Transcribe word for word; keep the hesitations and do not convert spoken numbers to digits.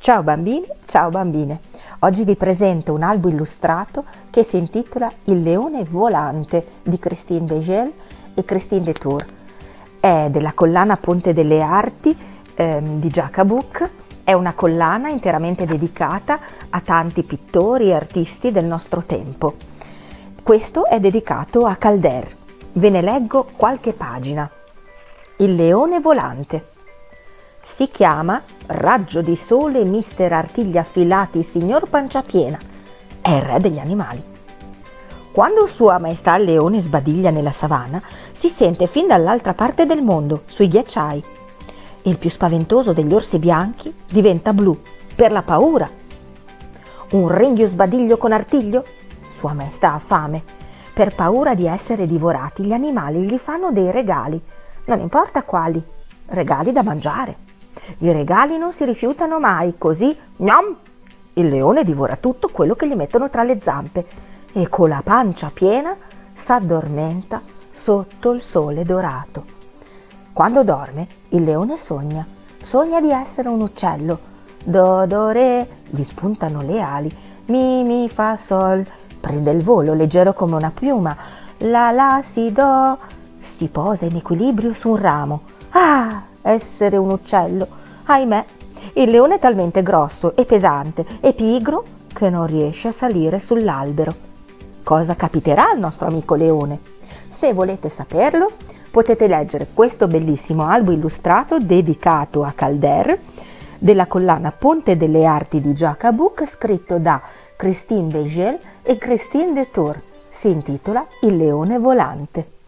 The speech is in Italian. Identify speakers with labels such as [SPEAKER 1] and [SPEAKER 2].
[SPEAKER 1] Ciao bambini, ciao bambine. Oggi vi presento un albo illustrato che si intitola Il leone volante di Christine Vogel e Christine Detour. È della collana Ponte delle Arti ehm, di Giacabuc. È una collana interamente dedicata a tanti pittori e artisti del nostro tempo. Questo è dedicato a Calder. Ve ne leggo qualche pagina. Il leone volante. Si chiama Raggio di Sole mister Artigli Affilati signor Panciapiena. È il re degli animali. Quando Sua Maestà il leone sbadiglia nella savana, si sente fin dall'altra parte del mondo, sui ghiacciai. Il più spaventoso degli orsi bianchi diventa blu per la paura. Un ringhio sbadiglio con artiglio? Sua Maestà ha fame. Per paura di essere divorati, gli animali gli fanno dei regali, non importa quali, regali da mangiare. I regali non si rifiutano mai, così gnam, il leone divora tutto quello che gli mettono tra le zampe e con la pancia piena s'addormenta sotto il sole dorato. Quando dorme, il leone sogna, sogna di essere un uccello. Do, do, re, gli spuntano le ali, mi, mi, fa, sol, prende il volo leggero come una piuma, la, la, si, do, si posa in equilibrio su un ramo. Ah! Essere un uccello, ahimè, il leone è talmente grosso e pesante e pigro che non riesce a salire sull'albero. Cosa capiterà al nostro amico leone? Se volete saperlo, potete leggere questo bellissimo albo illustrato dedicato a Calder della collana Ponte delle Arti di Giacabuc, scritto da Christine Vogel e Christine Detour. Si intitola Il leone volante.